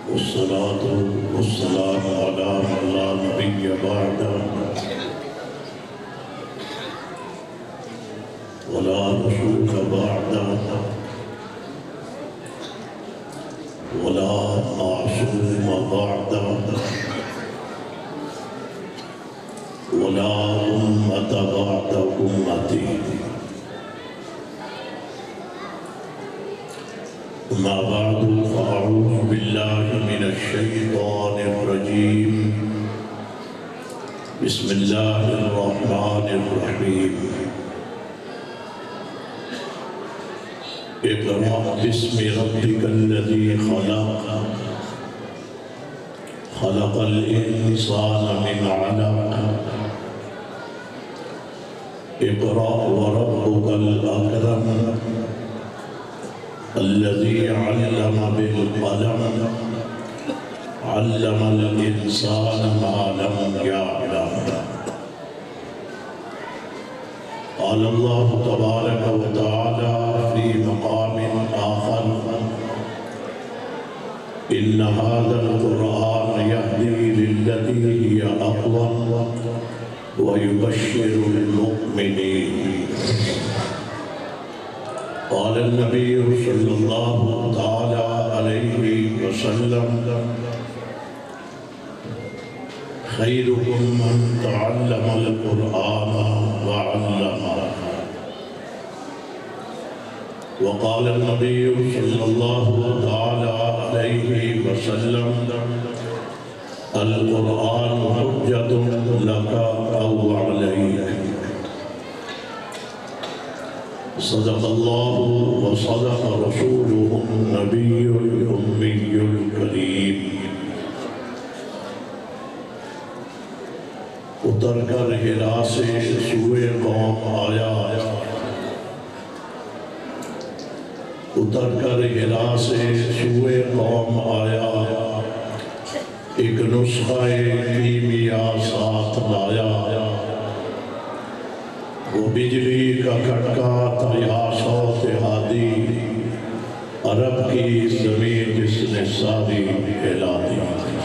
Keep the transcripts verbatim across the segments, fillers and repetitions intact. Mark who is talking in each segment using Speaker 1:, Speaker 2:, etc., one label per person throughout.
Speaker 1: والصلاة والسلام على من لا نبي بعده ولا رسول بعده ولا معصوم بعده ولا أمة بعد أمتي. أما بعد فأعوذ بالله من الشيطان الرجيم. بسم الله الرحمن الرحيم. اقرأ باسم ربك الذي خلق خلق الإنسان من علق اقرأ وربك الأكرم الذي علم بالقلم علم الإنسان ما لم يعلم. قال الله تبارك وتعالى في مقام آخر: إن هذا القرآن يهدي للتي هي أقوم ويبشر المؤمنين. قال النبي صلى الله تعالى عليه وسلم: خيركم من تعلم القرآن وعلمه. وقال النبي صلى الله تعالى عليه وسلم: القرآن حجة لك أو عليك. صدق الله وصدق رسوله النبي الأمي الكريم. اتر کر ہرا سے سوئے قوم آیا اتر کر ہرا سے سوئے قوم آیا ایک نسخہ کیمیا ساتھ لایا وہ بجلی کا کھٹکا تھا یا صوت ہادی عرب کی زمین جس نے ساری ہلا دی.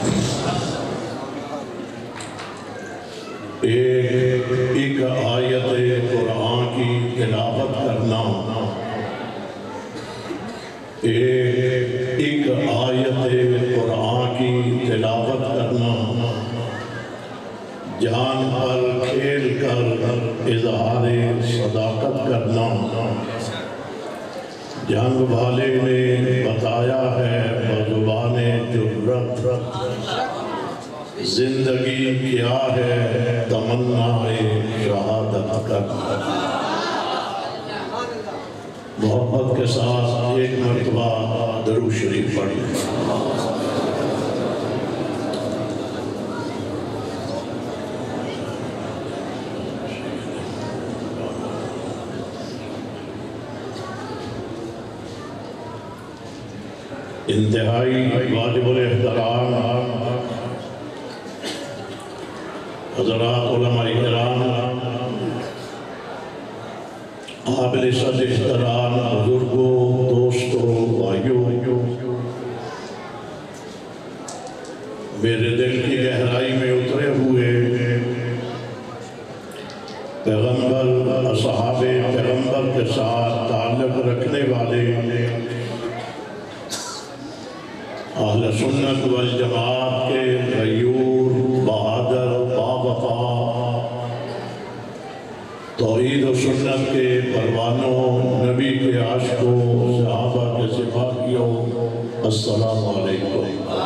Speaker 1: ایک ایک آیت قرآن کی تلاوت کرنا ایک ایک آیت قرآن کی تلاوت کرنا جان پر کھیل کر اظہار صداقت کرنا. جنگ والے نے بتایا ہے بزبان جرت زندگی کیا ہے تمنا شہادت کرنا. محبت کے ساتھ ایک مرتبہ درود شریف پڑھیں. انتہائی واجب الاحترام حضرات علماء کرام، قابل صد احترام بزرگوں، دوستوں، بھائیوں، میرے دل کی گہرائی میں اترے ہوئے پیغمبر، اصحاب پیغمبر کے ساتھ تعلق رکھنے والے اہل سنت والجماعت کے غیور، بہادر، باوفا، توحید و سنت کے پروانوں، نبی کے عاشقوں، صحابہ کے سپاہیوں، السلام علیکم.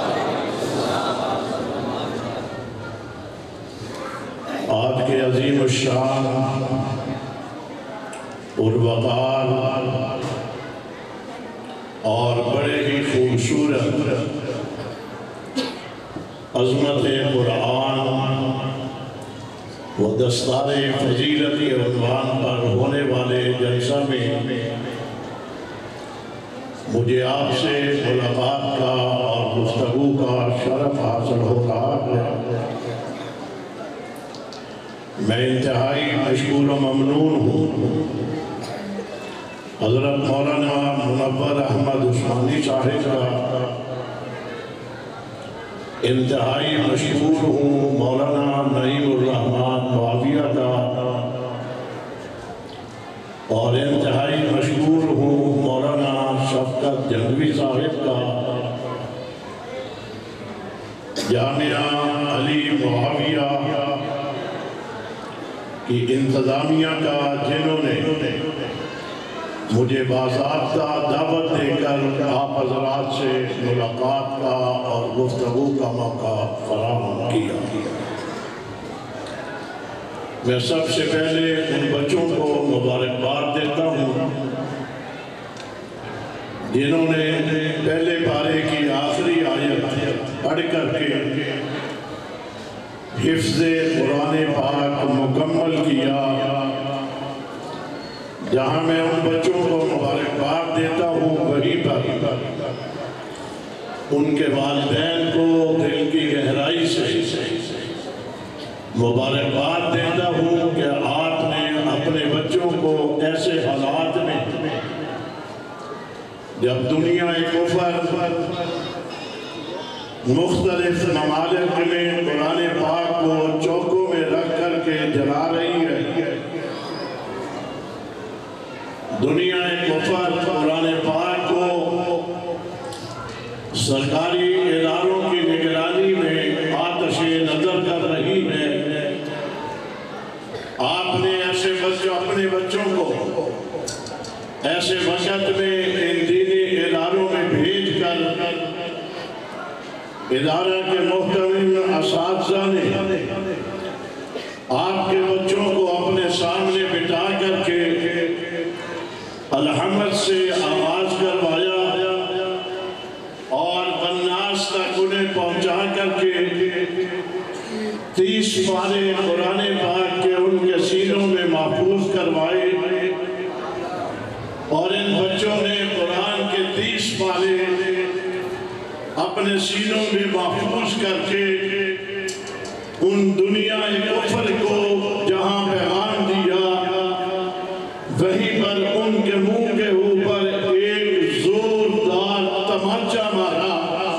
Speaker 1: آج کے عظیم الشان پروقار اور بڑے ہی خوبصورت عظمت قرآن و دستار فضیلتی عنوان پر ہونے والے جلسہ میں مجھے آپ سے ملاقات کا اور گفتگو کا شرف حاصل ہو رہا ہے. میں انتہائی مشکور و ممنون ہوں حضرت مولانا منور احمد عثمانی صاحب کا انتہائی مشہور ہوں مولانا نعیم الرحمن معاویہ کا، اور انتہائی مشہور ہوں مولانا شفقت جنگوی صاحب کا، جامعہ علی معاویہ کی انتظامیہ کا، جنہوں نے مجھے باضابطہ دعوت دے کر آپ حضرات سے ملاقات کا اور گفتگو کا موقع فراہم کیا۔ میں سب سے پہلے ان بچوں کو مبارکباد دیتا ہوں جنہوں نے پہلے پارے کی آخری آیت پڑھ کر کے حفظ قرآن پاک مکمل کیا۔ جہاں میں ان بچوں کو مبارکباد دیتا ہوں، وہیں پر ان کے والدین کو دل کی گہرائی سے مبارکباد دیتا ہوں کہ آپ نے اپنے بچوں کو ایسے حالات میں، جب دنیا کفر مختلف ممالک میں قرآن پاک کو چوکوں میں رکھ کر کے جلا رہی ہے، دنیا کفر قرآن پاک کو سرکاری اداروں کی نگرانی میں آتش نظر کر رہی ہے، آپ نے ایسے بچوں اپنے بچوں کو ایسے وقت میں ان دینی اداروں میں بھیج کر ادارہ کے محترم اساتذہ نے آپ کے بچوں کو اپنے سامنے بٹھا کر کے الحمد سے آغاز کروایا اور والناس تک انہیں پہنچا کر کے تیس پارے قرآن پاک کے ان کے سینوں میں محفوظ کروائے، اور ان بچوں نے قرآن کے تیس پارے اپنے سینوں میں محفوظ کر کے ان دنیا کفر کو جہاں پیغام دیا، وہیں پر ان کے منہ کے اوپر ایک زوردار تماچا مارا،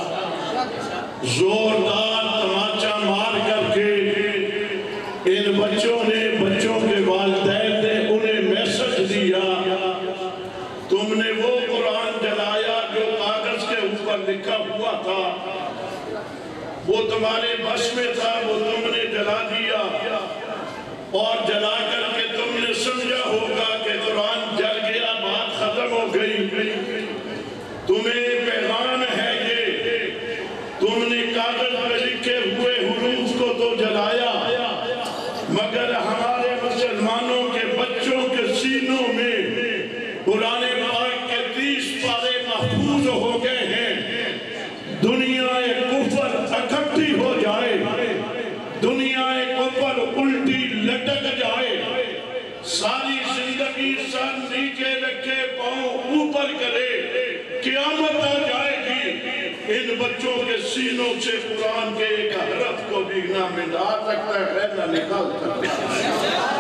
Speaker 1: زوردار تماچا مار کر کے ان بچوں نے بچوں کے والدین نے انہیں میسج دیا، تم نے وہ قرآن جلایا جو کاغذ کے اوپر لکھا ہوا تھا، وہ تمہارے بس میں تھا، وہ تم نے جلا دیا، اور جلا کر کے تم نے سمجھا ہوگا کہ قرآن جل گیا، بات ختم ہو گئی، تمہیں پیغام ہے یہ، تم نے کاغذ پر لکھے ہوئے حروف کو تو جلایا، مگر ہمارے مسلمانوں کے بچوں کے سینوں میں قرآن پاک کے تیس پارے محفوظ ہو گئے ہیں۔ دنیا کفر اکٹھی ہو جائے، دنیا کفر الٹی لٹک جائے، ساری زندگی سر نیچے رکھے پاؤں اوپر کرے، قیامت آ جائے گی، ان بچوں کے سینوں سے قرآن کے ایک حرف کو بھی نہ ملا سکتا ہے نہ نکال سکتا ہے۔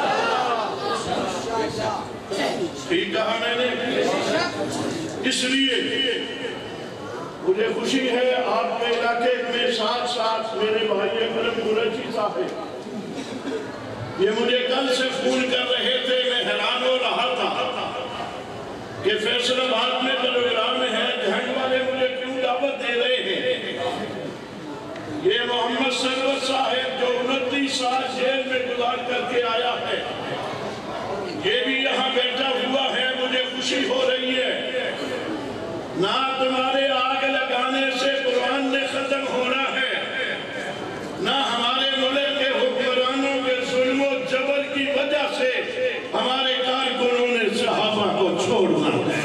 Speaker 1: ٹھیک کہا میں نے؟ اس لیے مجھے خوشی ہے آپ کے علاقے میں ساتھ ساتھ میرے بھائی اکرم قریشی صاحب، یہ مجھے کل سے فون کر رہے تھے، میں حیران ہو رہا تھا کہ فیصل آباد میں پروگرام ہے، جھنڈ والے مجھے کیوں دعوت دے رہے ہیں؟ یہ محمد سرور صاحب جو انتیس سال جیل میں گزار کر کے آیا ہے، یہ بھی یہاں بیٹھا ہوا ہے، مجھے خوشی ہو رہی ہے، نہ تمہارے آگ لگانے سے قرآن نے ختم ہونا ہے، نہ ہمارے ملک کے حکمرانوں کے ظلم و جبر کی وجہ سے ہمارے کارکنوں نے صحابہ کو چھوڑنا ہے۔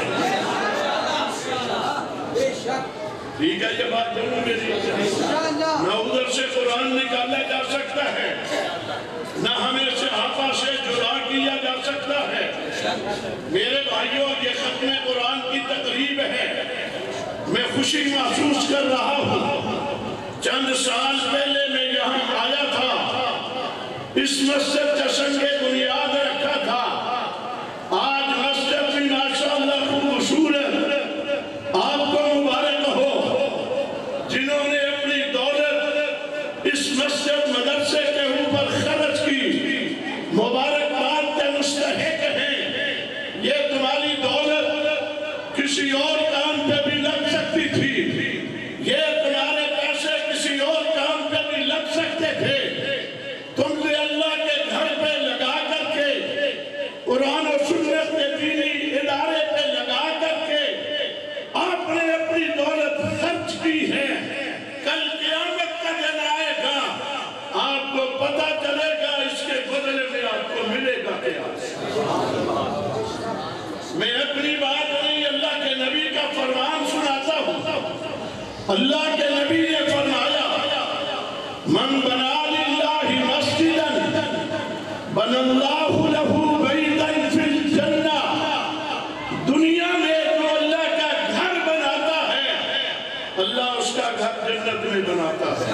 Speaker 1: ٹھیک ہے، یہ بات ضرور میری نہ ادھر سے قرآن نکالا جا سکتا ہے، نہ ہمیں صحابہ سے جدا کیا جا سکتا ہے۔ میرے بھائیوں، یہ ختم قرآن کی تقریب ہے، میں خوشی محسوس کر رہا ہوں۔ چند سال پہلے میں یہاں آیا تھا، اس مسجد کا سنگ بنیاد رکھا تھا، آج مسجد بھی ماشاءاللہ خوبصورت، آپ کو مبارک ہو جنہوں نے اپنی دولت کرتے تھے، تم نے اللہ کے گھر پہ لگا کر کے، قرآن و سنت کے دینی ادارے پہ لگا کر کے آپ نے اپنی دولت خرچ کی ہے۔ کل قیامت کا دن آئے گا، آپ کو پتہ چلے گا اس کے بدلے میں آپ کو ملے گا کیا۔ میں اپنی بات نہیں، اللہ کے نبی کا فرمان سناتا ہوں۔ اللہ کے نبی نے فرمایا، من بنا للہ مسجدا بنى اللہ لہ بیتا فی الجنہ، دنیا میں جو اللہ کا گھر بناتا ہے اللہ اس کا گھر جنت میں بناتا ہے۔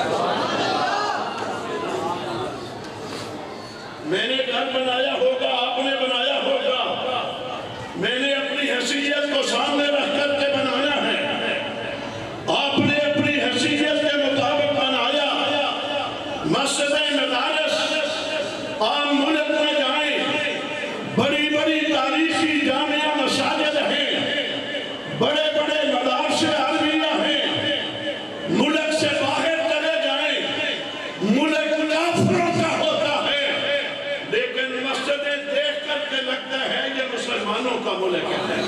Speaker 1: میں نے گھر بنایا ہوگا، آپ نے بنایا ہوگا، میں نے اپنی حیثیت کو سامنے رکھ کر کے بنایا ہے، آپ نے اپنی حیثیت کے مطابق بنایا۔ مسجدیں، مدارس عام ملک میں جائیں، بڑی بڑی تاریخی جامعہ مساجد ہیں، بڑے بڑے مدارس عربیہ ہیں، ملک سے باہر چلے جائیں، ملک کافروں کا ہوتا ہے، لیکن مسجدیں دیکھ کر کے لگتا ہے یہ مسلمانوں کا ملک ہے۔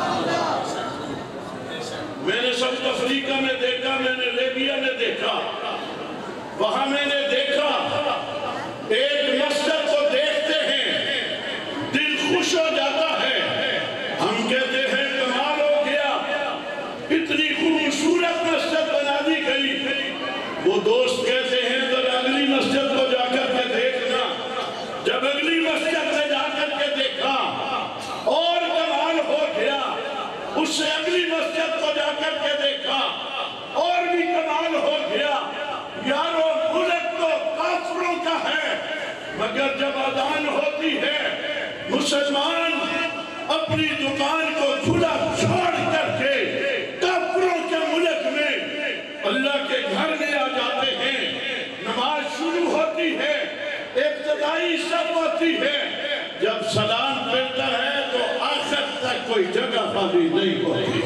Speaker 1: میں نے ساؤتھ افریقہ میں دیکھا، میں نے لیبیا میں دیکھا، وہاں میں نے دیکھا ایک مسجد کو دیکھتے ہیں دل خوش ہو جاتا ہے، ہم کہتے ہیں کمال ہو گیا، اتنی خوبصورت مسجد بنا دی گئی۔ وہ دوست کہتے ہیں ذرا اگلی مسجد کو جا کر کے دیکھنا۔ جب اگلی مسجد میں جا کر کے دیکھا اور کمال ہو گیا، اس سے اگلی مسجد کو جا کر کے دیکھا اور بھی کمال ہو گیا۔ یارو ملک تو کافروں کا ہے، مگر جب اذان ہوتی ہے مسلمان اپنی دکان کو کھلا چھوڑ کر کے کافروں کے ملک میں اللہ کے گھر میں آ جاتے ہیں۔ نماز شروع ہوتی ہے، ابتدائی صف ہوتی ہے، جب سلام پھرتا ہے تو آخر تک کوئی جگہ خالی نہیں ہوتی۔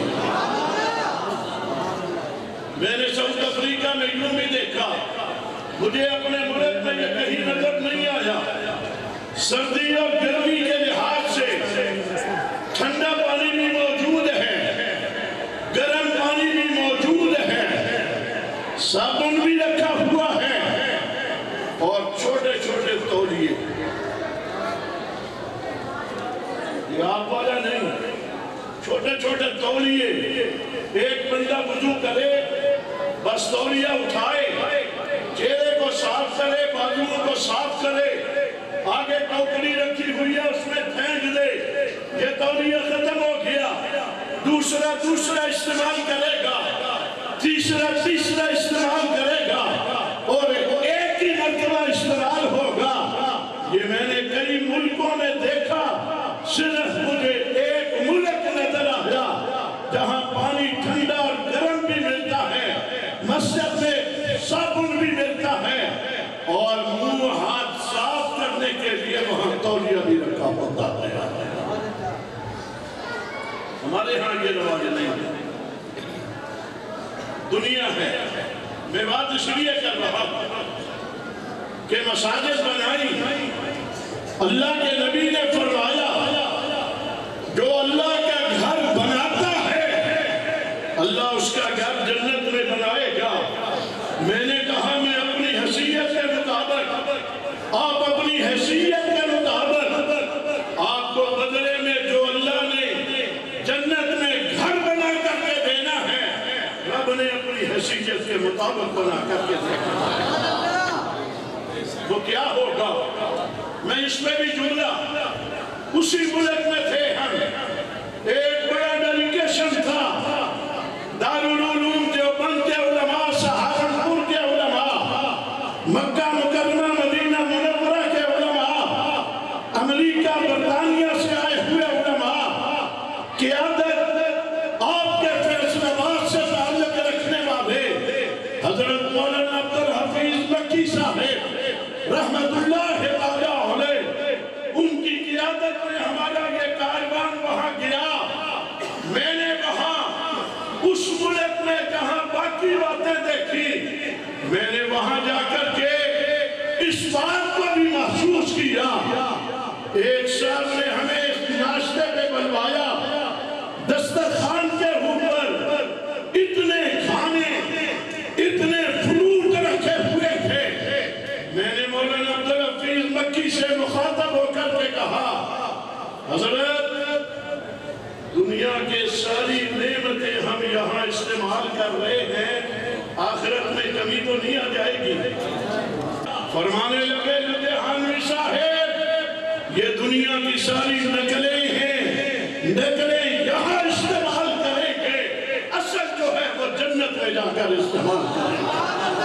Speaker 1: میں نے ساؤتھ افریقہ میں یوں بھی دیکھا، مجھے اپنے ملک میں یہ کہیں نظر نہیں آیا۔ سردی اور گرمی کے لحاظ سے ٹھنڈا پانی بھی موجود ہے، گرم پانی بھی موجود ہے، صابن بھی رکھا ہوا ہے اور چھوٹے چھوٹے تولیے۔ یہ آپ والا نہیں، چھوٹے چھوٹے تولیے۔ ایک بندہ وضو کرے، بس تولیہ اٹھائے، چہرے کو صاف کرے، بازوؤں کو صاف کرے، آگے ٹوکری رکھی ہوئی ہے اس میں پھینک دے، یہ تولیہ ختم ہو گیا، دوسرا دوسرا استعمال کرے گا، تیسرا تیسرا استعمال کرے گا اور ایک ہی مرتبہ استعمال ہوگا۔ یہ میں نے کئی ملکوں میں دیکھا، صرف مجھے ایک ملک نظر آیا جہاں پانی ٹھنڈا اور گرم بھی ملتا ہے، مسجد میں صابن بھی ملتا ہے اور منہ ہاتھ صاف کرنے کے لیے وہاں تولیہ بھی رکھا ہوتا ہے۔ ہمارے ہاں یہ رواج نہیں ہے، دنیا ہے۔ میں بات اس لیے کر رہا ہوں کہ مساجد بنائی، اللہ کے نبی نے فرمایا جو اللہ کا گھر بناتا ہے اللہ اس کا گھر جنت میں بنائے گا۔ میں نے کہا میں اپنی حیثیت کے مطابق، آپ اپنی حیثیت کے مطابق، آپ کو بدلے میں جو اللہ نے جنت میں گھر بنا کر کے دینا ہے رب نے اپنی حیثیت کے مطابق بنا کر کے دینا ہے۔ وہ کیا ہوگا؟ میں اس میں بھی جملہ، اسی ملک میں تھے ہم، ایک بڑا ڈیلیگیشن تھا، دارالعلوم دیوبند کے علماء، سہارنپور کے علماء، مکہ مکرمہ مدینہ منورہ کے علماء، امریکہ برطانیہ سے آئے ہوئے علماء، قیادت آپ کے فیصلہ باد سے تعلق رکھنے والے حضرت مولانا عبدالحفیظ مکی صاحب رحمت اللہ علیہ، ان کی قیادت میں ہمارا یہ کاروان وہاں گیا۔ میں نے وہاں اس ملک میں جہاں باقی باتیں دیکھی، میں نے وہاں جا کر کے اس بات کو بھی محسوس کیا. ایک صاحب نے ہمیں اس ناشتے پہ بلوایا, دسترخوان کے اوپر اتنے کھانے, اتنے فروٹ رکھے ہوئے تھے. میں نے مولانا عبدالحفیظ مکی سے مخاطب ہو کر کے کہا, حضرت دنیا کے ساری نعمتیں ہم یہاں استعمال کر رہے ہیں, آخرت میں کمی تو نہیں آ جائے گی؟ فرمانے لگے لدھیانوی صاحب, یہ دنیا کی ساری نقلیں ہیں, نقلیں یہاں استعمال کریں گے, اصل جو ہے وہ جنت میں جا کر استعمال کریں گے.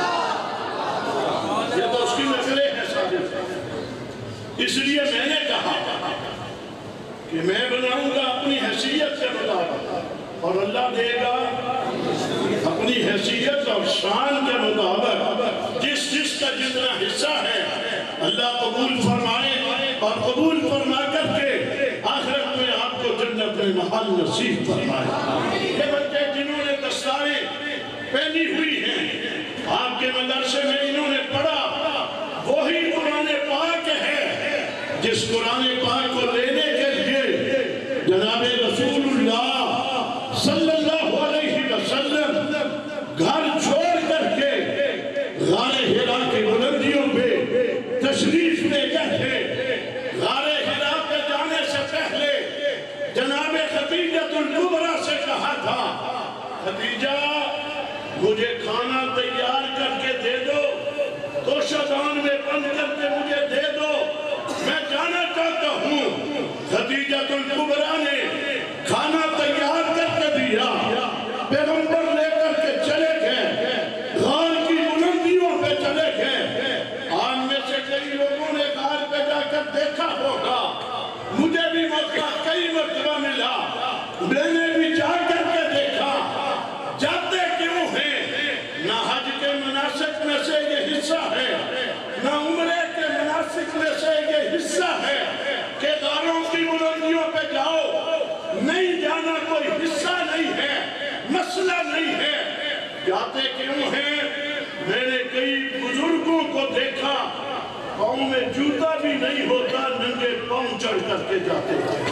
Speaker 1: یہ تو اس کی نقلیں ہیں سارے. اس لیے میں نے کہا کہ میں بناؤں گا اپنی حیثیت سے مطابق, اور اللہ دے گا اپنی حیثیت اور شان کے مطابق. جس جس کا جتنا حصہ ہے اللہ قبول فرمائے, اور قبول فرما کر کے آخرت میں آپ کو جنت میں محل نصیب فرمائے. یہ بچے جنہوں نے دستاریں پہنی ہوئی ہیں, آپ کے مدرسے میں انہوں نے پڑھا, وہی قرآن پاک ہے جس قرآن پاک کو لینے کے لیے جناب رسول اللہ صلی اللہ علیہ وسلم گھر چھوڑ کر کے غار حرا کی بلندیوں پہ تشریف لے گئے تھے. غار حرا پہ جانے سے پہلے جناب خدیجہ الکبریٰ سے کہا تھا, خدیجہ مجھے کھانا تیار کر کے دے دو, تو شدان میں بند کر کے مجھے دے دو, میں جانا چاہتا ہوں. خدیجہ الکبریٰ نے کھانا تیار کر کے دیا, پیغمبر لے کر کے چلے گئے, غار کی بلندیوں پہ چلے گئے. آج میں سے کئی لوگوں نے غار پہ جا کر دیکھا ہوگا, مجھے بھی موقع کئی مرتبہ ملا, میں نے بھی جا کر کے دیکھا. جاتے کیوں ہیں؟ نہ حج کے مناسک میں سے یہ حصہ ہے, نہ عمرے کے مناسک میں سے یہ حصہ ہے کہ غاروں کی بلندیوں پہ جاؤ. نہیں جانا کوئی حصہ نہیں ہے, مسئلہ نہیں ہے. جاتے کیوں ہیں؟ میں نے کئی بزرگوں کو دیکھا, پاؤں میں جوتا بھی نہیں ہوتا, ننگے پاؤں چڑھ کر کے جاتے ہیں.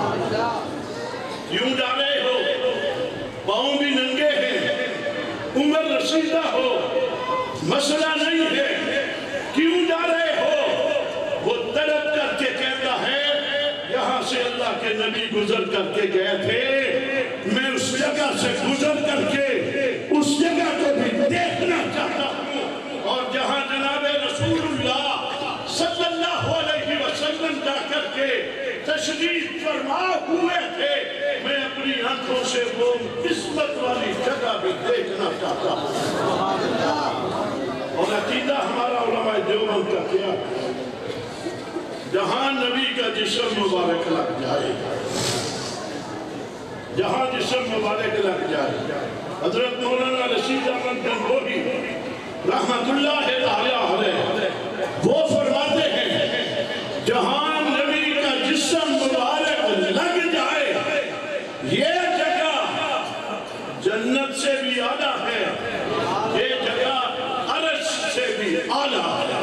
Speaker 1: کیوں جا رہے ہو؟ پاؤں بھی ننگے ہیں, عمر رسیدہ ہو, مسئلہ نہیں ہے. کیوں جا رہے ہو؟ وہ تڑپ کر کے کہتا ہے, یہاں سے اللہ کے نبی گزر کر کے گئے تھے, میں اس جگہ سے گزر کر کے اس جگہ کو بھی دیکھنا چاہتا ہوں. اور جہاں جناب رسول اللہ صلی اللہ علیہ وسلم جا کر کے تشریف فرما ہوئے تھے, میں اپنی آنکھوں سے وہ قسمت والی جگہ بھی دیکھنا چاہتا ہوں. اور عقیدہ ہمارا علماء دیوبند کا کیا, جہاں نبی کا جسم مبارک لگ جائے, جہاں جسم مبارک لگ جائے. حضرت مولانا رشید احمد گنگوہی رحمت اللہ علیہ وہ فرماتے ہیں, جہاں نبی کا جسم مبارک لگ جائے, یہ جگہ جنت سے بھی اعلیٰ ہے, یہ جگہ عرش سے بھی اعلیٰ ہے.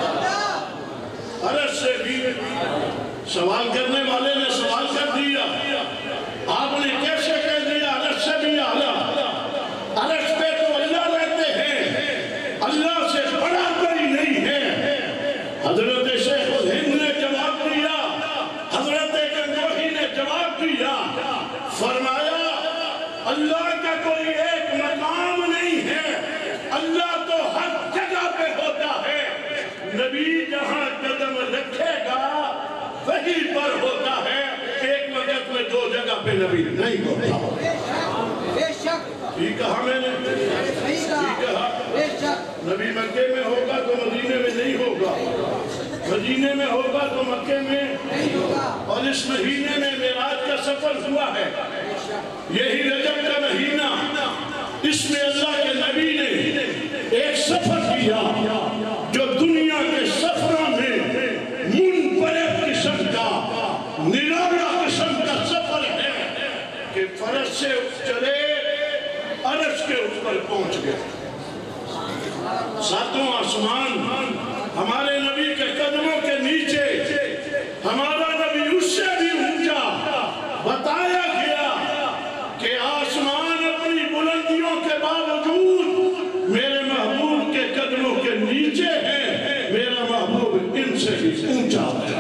Speaker 1: عرش سے بھی. سوال کرنے والے نے سوال کر دیا, آپ نے کیسے کہہ دیا عرش سے بھی اعلیٰ؟ عرش پہ تو اللہ رہتے ہیں, اللہ سے بڑا کوئی نہیں ہے. حضرت شیخ الہند نے جواب دیا, حضرت گنگوہی نے جواب دیا, فرمایا اللہ کا کوئی ایک مقام نہیں ہے, اللہ تو ہر جگہ پہ ہوتا ہے. نبی جہاں قدم رکھے گا وہی پر ہوتا ہے, ایک وقت میں دو جگہ پہ نبی نہیں ہوتا. ٹھیک کہا میں نے, ٹھیک کہا. نبی مکے میں ہوگا تو مدینے میں نہیں ہوگا, مدینے میں ہوگا تو مکے میں نہیں ہوگا. اور اس مہینے میں معراج کا سفر ہوا ہے, یہی رجب کا مہینہ, اس میں اللہ کے نبی نے ایک سفر کیا جو دنیا کے سفروں میں منفرد قسم کا, نرالا قسم کا سفر ہے کہ فرش سے چلے, عرش کے اوپر پہنچ گئے. ساتوں آسمان ہمارے نبی کے قدموں کے نیچے ہمارا نبی اس سے بھی اونچا بتایا گیا کہ آسمان اپنی بلندیوں کے باوجود میرے محبوب کے قدموں کے نیچے ہے، میرا محبوب ان سے بھی اونچا ہے۔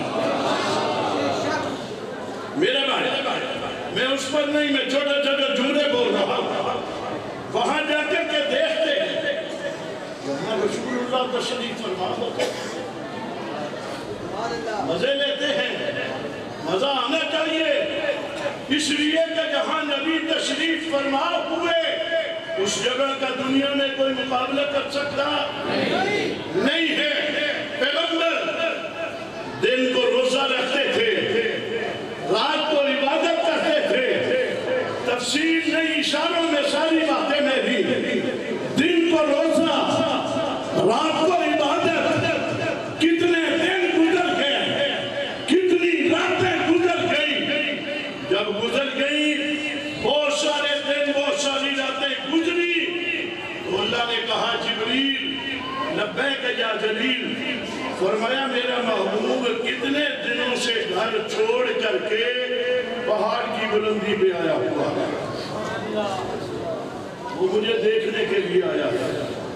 Speaker 1: میرے بھائی میں اس پر نہیں، میں چھوٹے چھوٹے جملے بول رہا ہوں، وہاں جا کر کے دیکھتے ہیں وہاں رسول اللہ تشریف فرما ہوتے مزے لیتے ہیں، مزہ آنا چاہیے، اس لیے کہ جہاں نبی تشریف فرما ہوئے اس جگہ کا دنیا میں کوئی مقابلہ کر سکتا نہیں ہے۔ پیغمبر دن کو روزہ رکھتے تھے، رات کو عبادت کرتے تھے، تفصیل نہیں اشاروں میں ساری باتیں میری، دن کو روزہ رات کو عبادت، کتنے دن گزر گئے، کتنی راتیں گزر گئی، جب گزر گئی بہت سارے دن بہت ساری راتیں گزری تو اللہ نے کہا جبریل لبیک یا جلیل، فرمایا میرا محبوب کتنے دنوں سے گھر چھوڑ کر کے پہاڑ کی بلندی پہ آیا ہوا ہے، وہ مجھے دیکھنے کے لیے آیا ہے،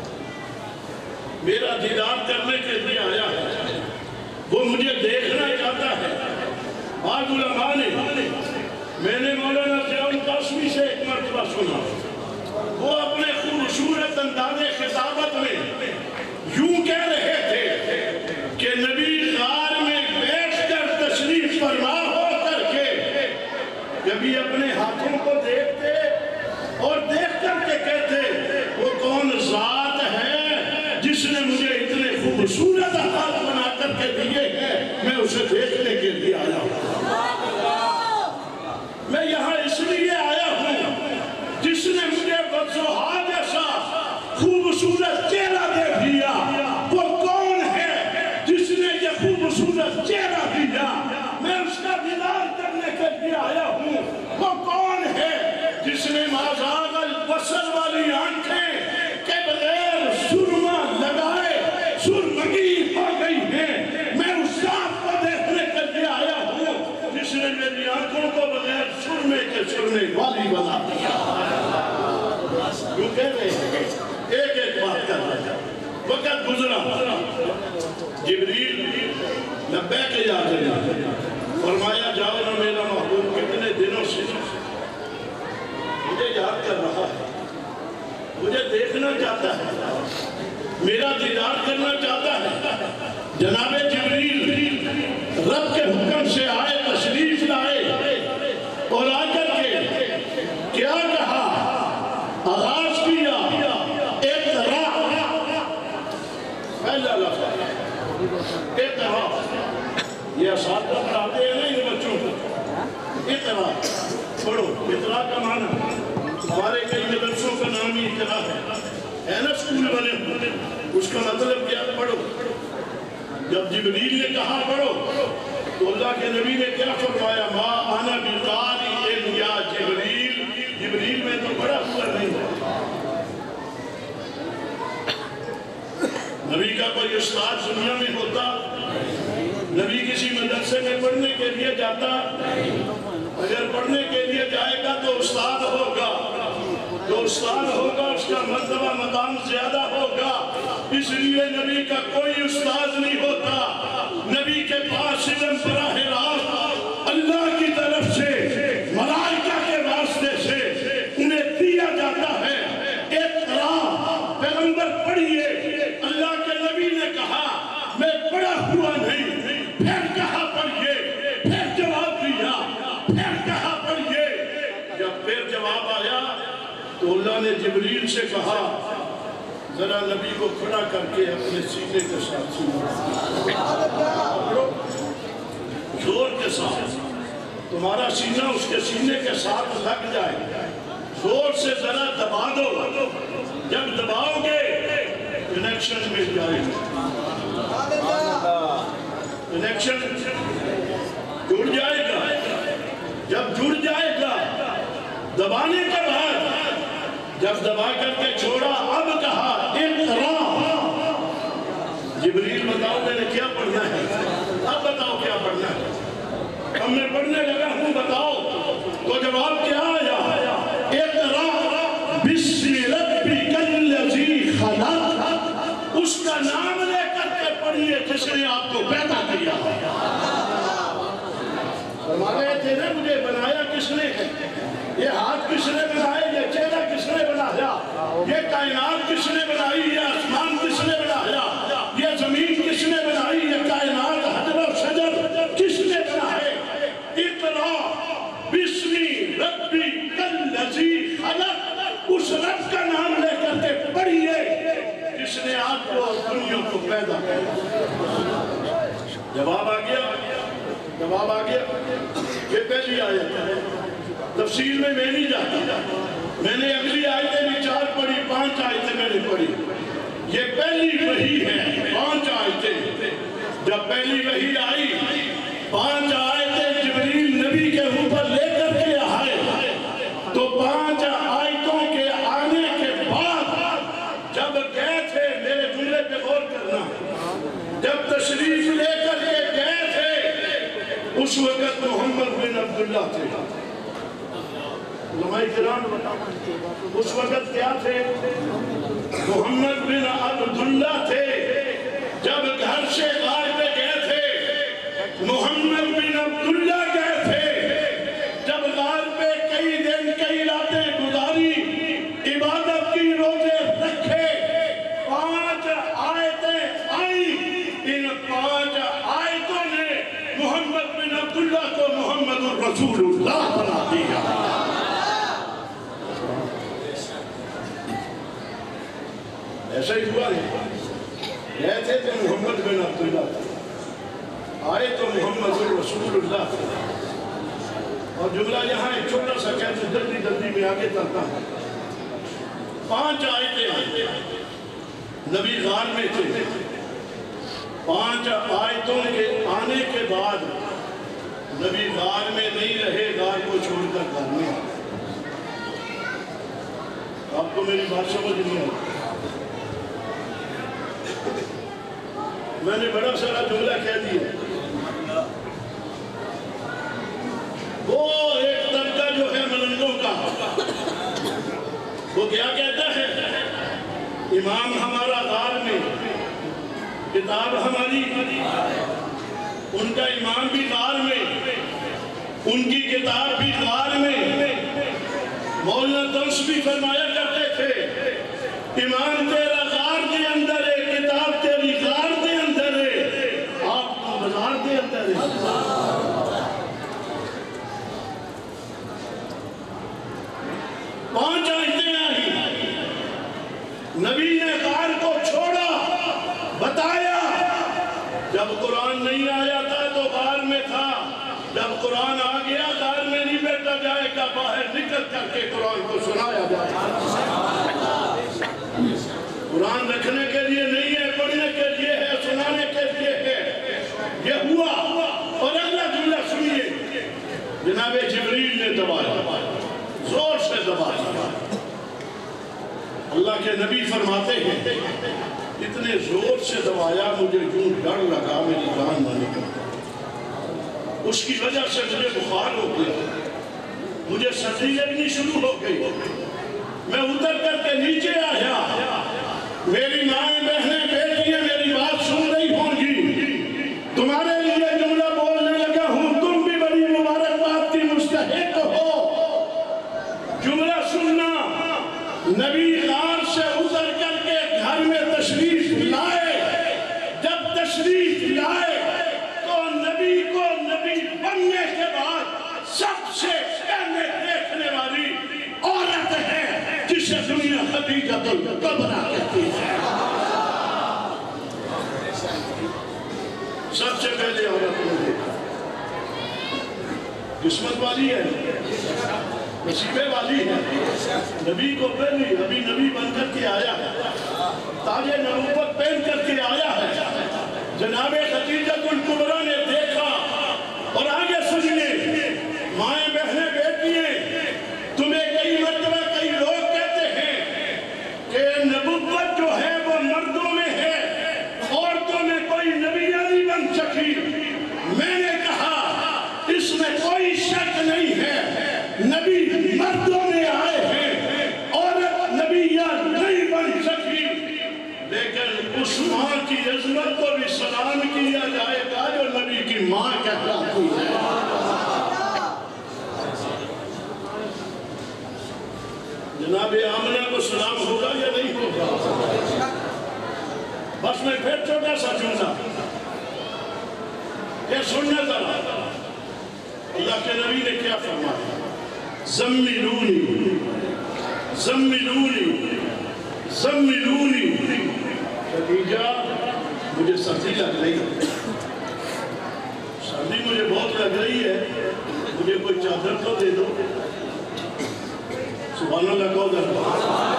Speaker 1: میرا دیدار کرنے کے لیے آیا ہے، وہ مجھے دیکھنا چاہتا ہے۔ بعض علماء نے میں نے مولانا ضیاء القاسمی سے ایک مرتبہ سنا، وہ اپنے خوبصورت انداز خطابت میں یوں کہہ رہے تھے کہ نبی غار میں بیٹھ کر تشریف فرما ہو کر کے کبھی اپنے ہاتھوں کو دیکھتے اور دیکھ کر کے کہتے وہ کون ذات ہے جس نے مجھے اتنے خوبصورت ہاتھ بنا کر کے دیے ہیں، میں اسے دیکھنے کے لیے آیا ہوں، میں یہاں اس لیے آیا ہوں جس نے مجھے بدزوہا جیسا خوبصورت چہرہ دے دیا، وہ کون ہے جس نے یہ خوبصورت چہرہ دیا، میں اس کا دیدار کرنے کے لیے آیا ہوں، وہ کون ہے جس نے مازاغ البصر والی آنکھیں کے بغیر سرما لگائے سرمگی ہو گئی ہیں، میں اس ذات کو دیکھنے کے لیے آیا ہوں جس نے میری آنکھوں کو بغیر سرمے کے سرنے والی بنا دیا۔ کیوں کہہ رہے ہیں ایک ایک بات کر رہے ہیں، وقت گزرا، جبریل لبیک یا جلیل، فرمایا جاؤ نا میرا محبوب کتنے دنوں سے مجھے یاد کر رہا ہے، مجھے دیکھنا چاہتا ہے، میرا دیدار کرنا چاہتا ہے۔ جناب جبریل رب کے حکم سے آئے، تشریف لائے اور آ کر کے کیا کہا، آغاز کیا اقرا، پہلا لفظ اقرا، یہ اساتذہ پڑھاتے ہیں نا ان بچوں کو، اقرا پڑھو، اقرا کا معنی ہمارے کئی مدرسوں کا نام ہی اقرا ہے، ہے نا اسکول بنے، اس کا مطلب کیا پڑھو۔ جب جبریل نے کہا پڑھو تو اللہ کے نبی نے کیا فرمایا، ما انا بقاری یا جبریل، جبریل میں تو بڑا ہوا نہیں ہے۔ نبی کا کوئی استاد دنیا میں ہوتا، نبی کسی مدرسے میں پڑھنے کے لیے جاتا، اگر پڑھنے کے لیے جائے گا تو استاد ہوگا، جو استاد ہوگا اس کا مرتبہ مقام زیادہ ہوگا، اس لیے نبی کا کوئی استاد نہیں ہوتا، نبی کے پاس علم براہ راست اللہ کی طرف سے ملائکہ کے واسطے سے انہیں دیا جاتا ہے۔ اقرا، پیغمبر پڑھیے، اللہ کے نبی نے کہا میں پڑھا ہوا نہیں، پھر کہا پڑھیے، پھر جواب دیا، پھر کہا پڑھیے، جب پھر جواب آیا تو اللہ نے جبریل سے کہا ذرا نبی کو کھڑا کر کے اپنے سینے کے ساتھ سنا، زور کے ساتھ، تمہارا سینہ اس کے سینے کے ساتھ لگ جائے، زور سے ذرا دبا دو، جب دباؤ گے کنیکشن مل جائے گا، کنیکشن جڑ جائے گا، جب جڑ جائے گا دبانے کے بعد جب دبا کر کے چھوڑا اب کہا اقرا، جبریل بتاؤ میں نے کیا پڑھنا ہے؟ اب بتاؤ کیا پڑھنا ہے؟ اب میں پڑھنے لگا ہوں، بتاؤ۔ تو جواب کیا آیا؟ اقرأ بسم ربک الذی خلق، اس کا نام لے کر کے پڑھیے جس نے آپ کو پیدا کیا۔ فرما رہے تھے نا مجھے بنایا کس نے ہے؟ یہ ہاتھ کس نے بنائے؟ یہ چہرہ کس نے بنایا؟ یہ کائنات کس نے بنائی؟ یہ آسمان کس نے بنایا؟ یہ زمین کس نے بنائی؟ یہ کائنات حجر و شجر کس نے بنائے؟ اقرأ بسم ربک الذی خلق، اس رب کا نام لے کر کے پڑھیے جس نے آپ کو اور دنیا کو پیدا کیا۔ جواب آ گیا؟ جواب آ گیا؟ یہ پہلی آیت ہے، تفصیل میں میں نہیں جاتا، میں نے اگلی آیتیں بھی چار پڑھی، پانچ آیتیں میں نے پڑھی۔ یہ پہلی وحی ہے، پانچ آیتیں۔ جب پہلی وحی آئی، پانچ آیتیں جبریل نبی کے اوپر لے کر کے آئے، تو پانچ آیتوں کے آنے کے بعد جب گئے تھے، میرے جملے پہ غور کرنا، جب تشریف لے کر کے گئے تھے، اس وقت محمد بن عبداللہ تھے۔ علماء کرام اس وقت کیا تھے؟ محمد بن عبداللہ تھے۔ جب گھر سے غار پہ گئے تھے، محمد بن عبداللہ گئے تھے۔ جب غار پہ کئی دن کئی راتیں گزاری، عبادت کی روزے رکھے، پانچ آیتیں آئیں، ان پانچ آیتوں نے محمد بن عبداللہ کو محمد الرسول اللہ بنا دیا۔ ایسا ہی ہوا نہیں، گئے تھے تو محمد بن عبداللہ آئے تو محمد الرسول اللہ۔ اور جملہ یہاں ایک چھوٹا سا کہتے جلدی جلدی میں آگے چلتا ہوں۔ پانچ آیتیں آئے، نبی غار میں تھے، پانچ آیتوں کے آنے کے بعد نبی غار میں نہیں رہے، غار کو چھوڑ کر گھر میں۔ آپ کو میری بات سمجھ نہیں آئی؟ میں نے بڑا سارا جملہ کہہ دیا۔ وہ ایک طبقہ جو ہے ملنگوں کا، وہ کیا کہتا ہے؟ امام ہمارا غار میں، کتاب ہماری، ان کا امام بھی غار میں، ان کی کتاب بھی غار میں۔ مولانا درس بھی فرمایا کرتے تھے، امام تیرا غار کے اندر ہے، کتاب تیری غار کے اندر ہے، آپ کو بازار کے اندر ہے۔ پانچ آیتیں آئی، نبی نے غار کو چھوڑا، بتایا۔ جب قرآن نہیں آیا تھا تو غار میں تھا، جب قرآن آ گیا غار میں نہیں بیٹھا جائے گا، باہر نکل کر کے قرآن کو سنایا جائے گا۔ قرآن رکھنے کے لیے نہیں ہے، پڑھنے کے لیے ہے، سنانے کے لیے ہے۔ یہ ہوا۔ اور اگلا جملہ سنیے، جناب جبریل نے دبایا، زور سے دبایا۔ اللہ کے نبی فرماتے ہیں اتنے زور سے دبایا مجھے یوں ڈر لگا میری جان نہ نکل۔ اس کی وجہ سے مجھے بخار ہو گیا، مجھے سردی لگنی شروع ہو گئی۔ میں اتر کر کے نیچے آیا، میری مائیں بہنیں بیٹیاں میری بات سن رہی ہوں گی، تمہارے لیے جملہ بولنے لگا ہوں، تم بھی بڑی مبارکباد کی مستحق ہو۔ جملہ سننا، نبی غار سے اتر کر کے گھر میں تشریف لائے۔ جب تشریف لائے تو نبی کو نبی بننے کے بعد سب سے پہلے دیکھنے والی عورت ہے جسے دنیا خدیجہ الکبریٰ کہتی ہے۔ سب سے پہلے عورت نے دیکھا، قسمت والی ہے، نصیبے والی ہے، نبی کو پہلی نبی نبی بن کر کے آیا ہے، تاج نبوت پہن کر کے آیا ہے۔ جناب خدیجہ الکبریٰ نے دیکھا۔ اور آگے سنیے، مائیں بہنیں بیٹیاں، تمہیں کئی مرتبہ کئی لوگ کہتے ہیں کہ نبوت جو ہے وہ مردوں میں ہے، عورتوں میں چھوٹا سا جملہ یہ سننا ذرا اللہ کے نبی نے کیا فرمایا زملونی زملونی زملونی خدیجہ مجھے سردی لگ رہی ہے سردی مجھے بہت لگ رہی ہے مجھے کوئی چادر تو دے دو سبحان اللہ کہو در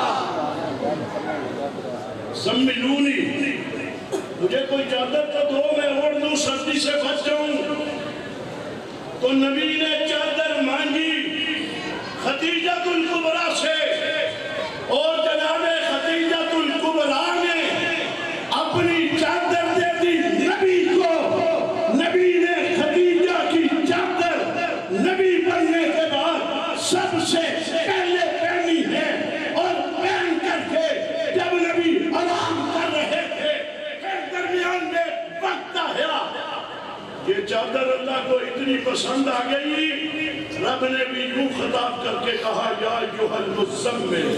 Speaker 1: زملونی مجھے کوئی چادر تو دو میں اوڑھ دوں سردی سے بچ جاؤں تو نبی نے چادر مانگی خدیجۃ الکبریٰ سے اور جناب خدیجۃ الکبریٰ نے اپنی چادر دے دی نبی کو نبی نے خدیجہ کی چادر نبی بننے کے بعد سب سے پہلے پہنی ہے اور پہن کر کے جب نبی آرام کر رہے تھے پھر درمیان میں وقت آیا یہ چادر اللہ کو اتنی پسند آ گئی رب نے بھی یوں خطاب کر کے کہا یا ایھا المزمل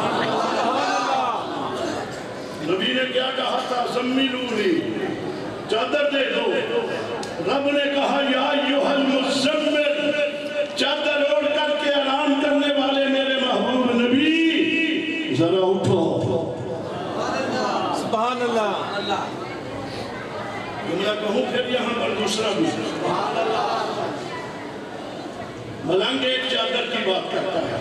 Speaker 1: نبی نے کیا کہا تھا زملونی چادر دے دو رب نے کہا یا ایھا المزمل چادر اوڑھ کر کے آرام کرنے والے میرے محبوب نبی ذرا اٹھو
Speaker 2: سبحان اللہ
Speaker 1: جملہ کہوں پھر یہاں پر دوسرا بھی ملنگ ایک چادر کی بات کرتا ہے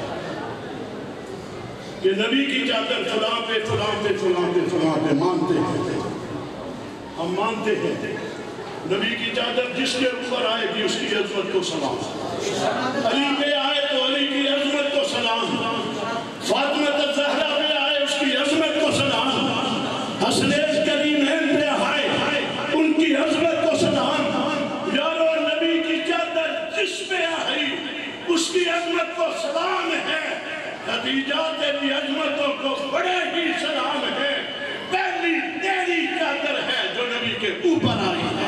Speaker 1: کہ نبی کی چادر فلاں پہ فلاں پہ فلاں پہ فلاں پہ مانتے ہیں ہم مانتے ہیں نبی کی چادر جس کے اوپر آئے گی اس کی عظمت کو سلام علی پہ آئے تو علی کی عظمت کو سلام فاطمہ الزہرا پہ آئے اس کی عظمت کو سلام حسنین کریمین پہ آئے ان کی عظمت کو سلام یارو نبی کی چادر جس پہ آئی اس کی عظمت کو سلام ہے خدیجہ تیری عظمتوں کو بڑے ہی سلام ہے پہلی تیری چادر ہے جو نبی کے اوپر آئی ہے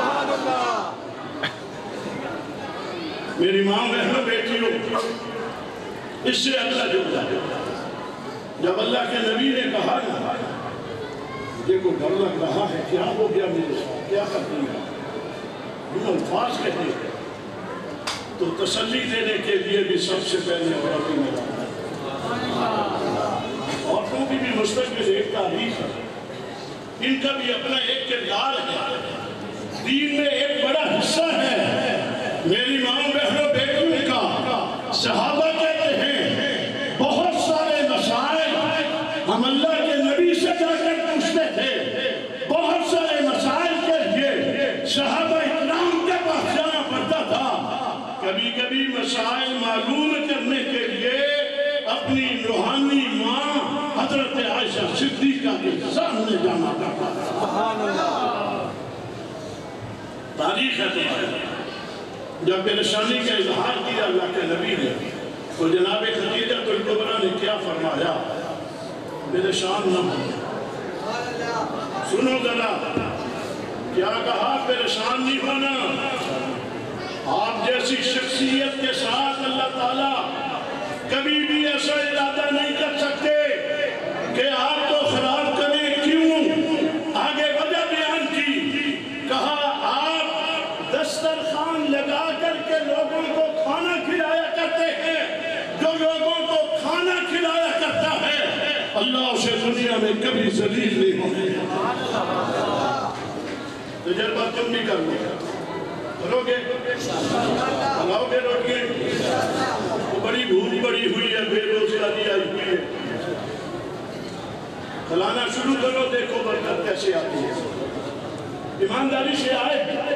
Speaker 1: میری ماں بہنوں بیٹیوں اس سے اگلا جملہ جب اللہ کے نبی نے کہا نا مجھے کو ڈر لگ رہا ہے کیا ہو گیا میرے ساتھ کیا کرتی ہے یہ الفاظ کہتے ہیں تو تسلی دینے کے لیے بھی سب سے پہلے عورتیں میدان عورتوں کی بھی مستقبل ایک تاریخ ہے ان کا بھی اپنا ایک کردار ہے دین میں ایک بڑا حصہ ہے میری ماں بہنوں بیٹیوں کا صحابہ کہتے ہیں بہت سارے مسائل ہم اللہ کے نبی سے جا کر پوچھتے تھے بہت سارے مسائل کے لیے صحابہ اکرام کے پاس جانا پڑتا تھا کبھی کبھی مسائل معلوم کرنے کے لیے اپنی روحانی ماں حضرت عائشہ صدیقہ کے سامنے جانا پڑتا تھا سبحان اللہ تاریخ ہے تمہاری جب پریشانی کا اظہار کیا اللہ کے نبی نے تو جناب خدیجہ الکبریٰ نے کیا فرمایا پریشان نہ ہو سنو ذرا کیا کہا پریشان نہیں ہونا آپ جیسی شخصیت کے ساتھ اللہ تعالیٰ کبھی بھی ایسا ارادہ نہیں کر سکتے کہ آپ کو خراب کریں کیوں آگے وجہ بیان کی کہا آپ دسترخوان لگا کر کے لوگوں کو کھانا کھلایا کرتے ہیں جو لوگوں کو کھانا کھلایا کرتا ہے اللہ اسے دنیا میں کبھی ذلیل نہیں ہونے تجربہ تم بھی کر لو کرو گے کھلاؤ گے روٹیے وہ بڑی بھوک بڑی ہوئی ہے بے روزگاری آئی ہوئی ہے کھلانا شروع کرو دیکھو برکت کیسے آتی ہے ایمانداری سے آئے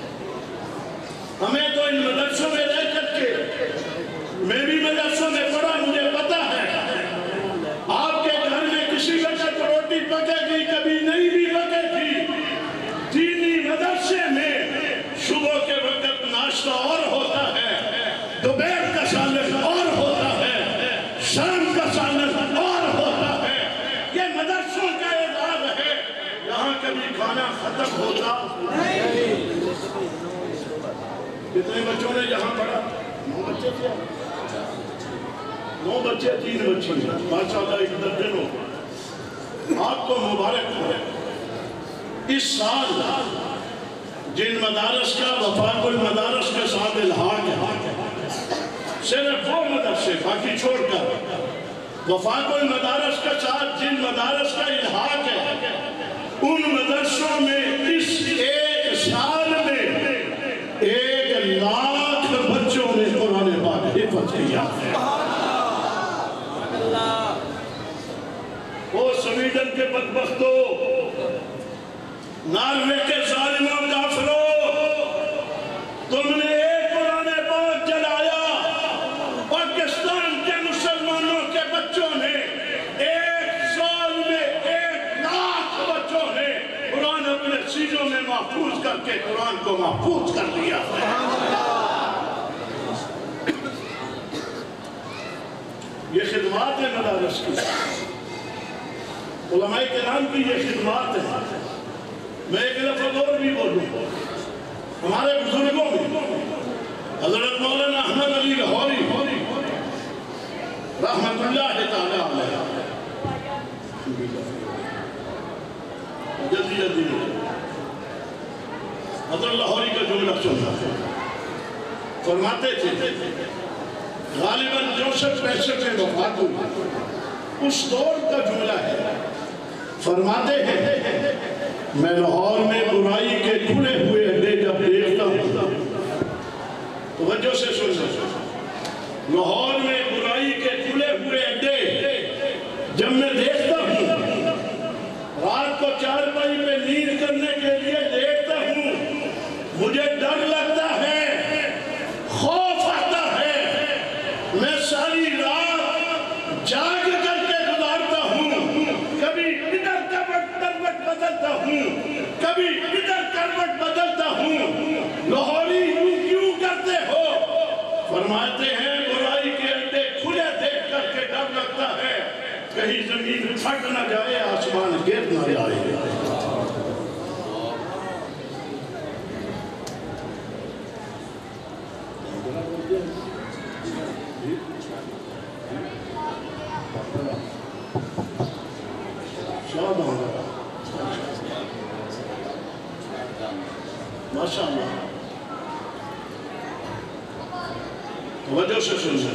Speaker 1: ہمیں تو ان مدرسوں میں رہ کر کے میں بھی مدرسوں میں پڑھا مجھے پتا ہے آپ کے گھر میں کسی وقت روٹی پکے گی کبھی نہیں بھی پکے گی دینی مدرسے میں صبح کے وقت ناشتہ اور ہوتا ہے دوپہر کا سالن اور ہوتا ہے شام کا سالن اور ہوتا ہے یہ مدرسوں کا اعزاز ہے یہاں کبھی کھانا ختم ہوتا کتنے بچوں نے یہاں پڑھا نو بچے تھے نو بچے تین بچی ماشاءاللہ ایک درجن ہو آپ کو مبارک ہو اس سال جن مدارس کا وفاق المدارس کے ساتھ الحاق ہے، صرف وہ مدرسے باقی چھوڑ کر وفاق المدارس کے ساتھ جن مدارس کا الحاق ہے، ان مدرسوں میں اس ایک سال میں ایک لاکھ بچوں نے قرآن پاک حفظ کیا ہے۔ وہ سویڈن کے بدبختوں، ناروے کے ظالموں کافروں، تم نے ایک قرآن پاک جلایا، پاکستان کے مسلمانوں کے بچوں نے ایک سال میں ایک لاکھ بچوں نے قرآن اپنے سینوں میں محفوظ کر کے قرآن کو محفوظ کر لیا۔ یہ خدمات ہے مدارس کی، علماء کرام کی یہ خدمات ہے۔ میں ایک لفظ اور بھی بولوں، ہمارے بزرگوں میں حضرت مولانا احمد علی لاہوری رحمت اللہ تعالی علیہ، جلدی جلدی حضرت لاہوری کا جملہ سننا، فرماتے تھے غالباً چونسٹھ پینسٹھ میں وفات ہوئی، اس دور کا جملہ ہے، فرماتے ہیں میں لاہور میں برائی کے کھلے ہوئے اڈے جب دیکھتا ہوں، توجہ سے سننا، لاہور میں برائی کے کھلے ہوئے اڈے جب میں دیکھتا ہوں، رات کو چارپائی پہ نیند کرنے کے لیے دیکھتا ہوں، مجھے ڈر لگتا ہے، خوف آتا ہے، میں ساری رات جاگ کر کے گزارتا ہوں، کبھی ادھر کروٹ بدلتا ہوں، کبھی ادھر کروٹ بدلتا ہوں، لاہوری یوں کیوں کرتے ہو؟ فرماتے ہیں برائی کے اڈے کھلے دیکھ کر کے ڈر لگتا ہے، کہیں زمین پھٹ نہ جائے، آسمان گر نہ جائے۔ ماشاءاللہ توجہ سے سننا،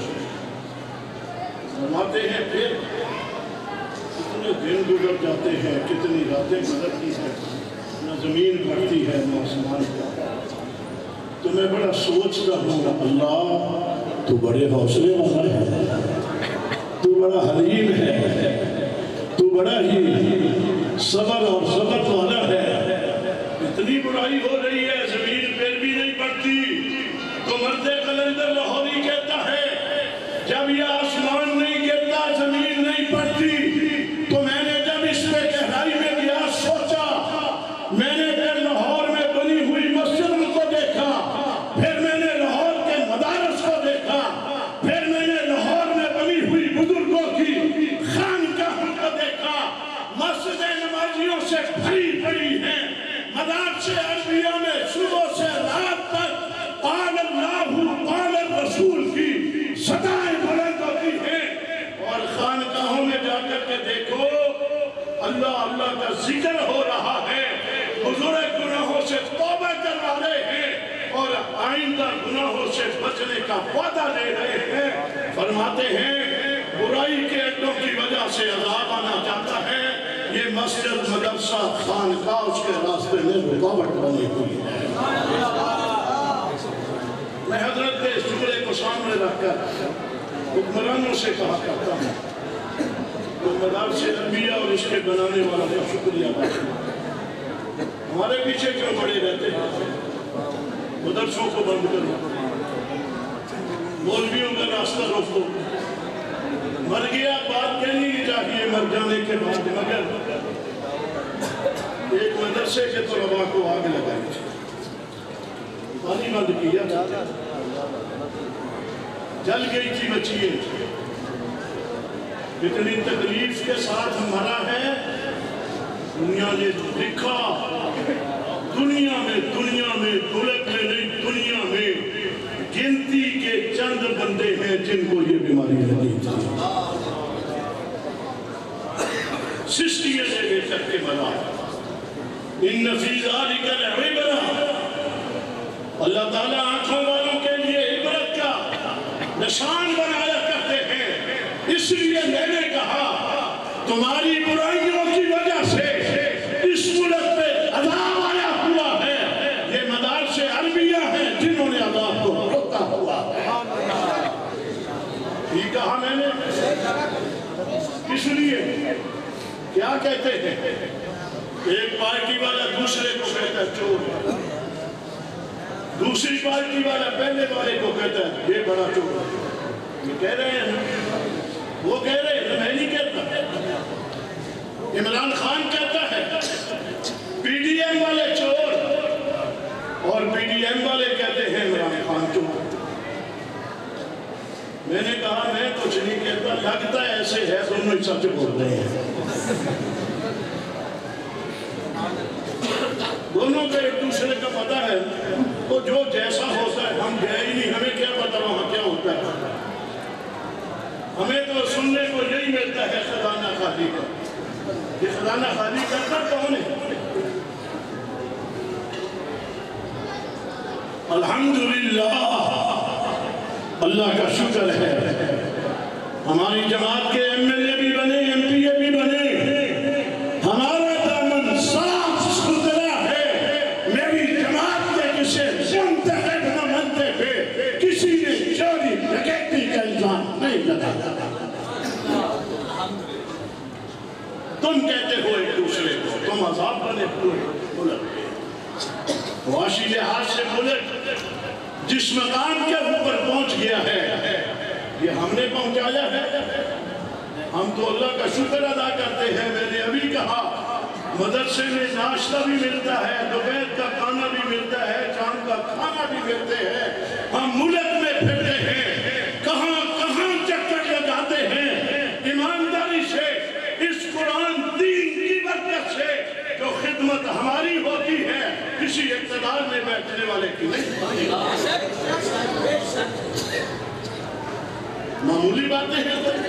Speaker 1: فرماتے ہیں پھر کتنے دن گزر جاتے ہیں، کتنی راتیں گزرتی ہیں، نہ زمین بڑھتی ہے نہ آسمان بڑھتا ہے، تو میں بڑا سوچتا ہوں اللہ تو بڑے حوصلے والا ہے، تو بڑا حلیم ہے، تو بڑا ہی صبر اور ضبط والا ہے، اتنی برائی ہو رہی ہے زمین پھر بھی نہیں پڑتی، تو مرد قلندر لاہوری کہتا ہے جب یہ آسمان نہیں گرتا زمین نہیں پڑتی، تو میں نے جب اس پہ گہرائی میں گیا سوچا، میں نے پھر لاہور میں بنی ہوئی مسجد کو دیکھا، پھر میں نے لاہور کے مدارس کو دیکھا، پھر میں نے لاہور میں بنی ہوئی بزرگوں کی خانقاہوں کو دیکھا، مسجدیں نمازیوں سے بھری پڑی ہیں، مدارس عربیہ میں صبح سے رات تک قال اللہ قال الرسول کی صدائیں بلند ہوتی ہیں، اور خانقاہوں میں جا کر کے دیکھو اللہ اللہ کا ذکر ہو رہا ہے، بزرگ گناہوں سے توبہ کروا رہے ہیں اور آئندہ گناہوں سے بچنے کا وعدہ لے رہے ہیں۔ فرماتے ہیں برائی کے اڈوں کی وجہ سے عذاب آنا چاہتا ہے، یہ مسجد مدرسہ خانقاہ اس کے راستے میں رکاوٹ بنی ہوئی ہے۔ میں حضرت کے اس جملے کو سامنے رکھ کر حکمرانوں سے کہا کرتا ہوں، مدارس عربیہ اور اس کے بنانے والا کا شکریہ ادا کرتا ہوں، ہمارے پیچھے کیوں پڑے رہتے ہیں؟ مدرسوں کو بند کرو، مولویوں کا راستہ روکو، مر گیا بات کہنی نہیں چاہیے مر جانے کے بعد، مگر ایک مدرسے کے طلباء کو آگ لگائی تھی، پانی بند کیا تھا، جل گئی تھی بچیے، اتنی تکلیف کے ساتھ مرا ہے، دنیا نے دکھا، دنیا میں دنیا میں دولت میں نہیں دنیا میں گنتی کے چند بندے ہیں جن کو یہ بیماری لگی تھی، سسٹیے سے لے کر کے مرا، ان فی ذالک لعبرۃ، اللہ تعالیٰ آنکھوں والوں کے لیے عبرت کا نشان بنایا کرتے ہیں۔ اس لیے میں نے کہا تمہاری برائیوں کی وجہ سے اس ملک پہ عذاب آیا ہوا ہے، یہ مدارس عربیہ ہیں جنہوں نے عذاب کو روکا ہوا ہے۔ یہ کہا میں نے اس لیے کیا کہتے ہیں، ایک پارٹی والا دوسرے کو کہتا ہے چور، دوسری پارٹی والا پہلے والے کو کہتا ہے یہ بڑا چور ہے۔ یہ کہہ رہے ہیں، وہ کہہ رہے ہیں، میں نہیں کہتا، عمران خان کہتا ہے پی ڈی ایم والے چور اور پی ڈی ایم والے کہتے ہیں عمران خان چور۔ میں نے کہا میں کچھ نہیں کہتا، لگتا ہے ایسے ہے، دونوں ہی سچ بول رہے ہیں، دونوں کا ایک دوسرے کا پتہ ہے، تو جو جیسا ہوتا ہے ہم گئے ہی نہیں، ہمیں کیا پتہ وہاں کیا ہوتا ہے، ہمیں تو سننے کو یہی ملتا ہے خزانہ خالی کا۔ یہ خزانہ خالی کرتا کون ہے؟ الحمدللہ، اللہ کا شکر ہے، ہماری جماعت کے ایم ایل اے بھی بنے، ایم پی اے بھی بنے، ہمارا دامن صاف ستھرا ہے، میری جماعت کے کسی منتخب نمائندے پہ کسی نے چوری ڈکیتی کا الزام نہیں لگایا۔ تم کہتے ہو ایک دوسرے کو، تم عذاب بنے ہوئے ملک، معاشی لحاظ سے ملک جس مقام کے اوپر پہنچ گیا ہے یہ ہم نے پہنچایا ہے، ہم تو اللہ کا شکر ادا کرتے ہیں۔ میں نے ابھی کہا مدرسے میں ناشتہ بھی ملتا ہے، دوپہر کا کھانا بھی ملتا ہے، شام کا کھانا بھی ملتے ہیں، ہم ملک میں پھرتے ہیں، کہاں کہاں چکر لگاتے ہیں، ایمانداری سے اس قرآن دین کی برکت سے جو خدمت ہماری ہوتی ہے کسی اقتدار میں بیٹھنے والے کی نہیں، معمولی باتیں ہیں۔